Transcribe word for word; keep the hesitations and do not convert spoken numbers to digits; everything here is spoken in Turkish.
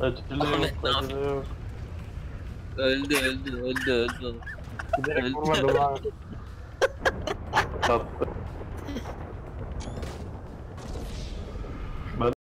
Acele Ahmet, yok, ne acele yok. Öldü öldü öldü öldü. Giderek Öldü. vurmadım lan. Sattı.